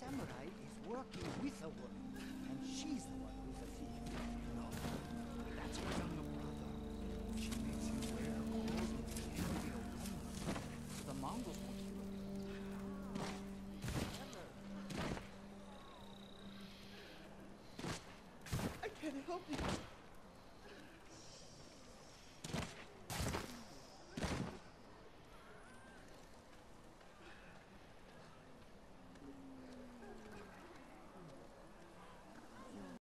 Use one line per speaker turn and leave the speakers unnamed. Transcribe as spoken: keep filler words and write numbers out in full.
samurai is working with a woman, and she's the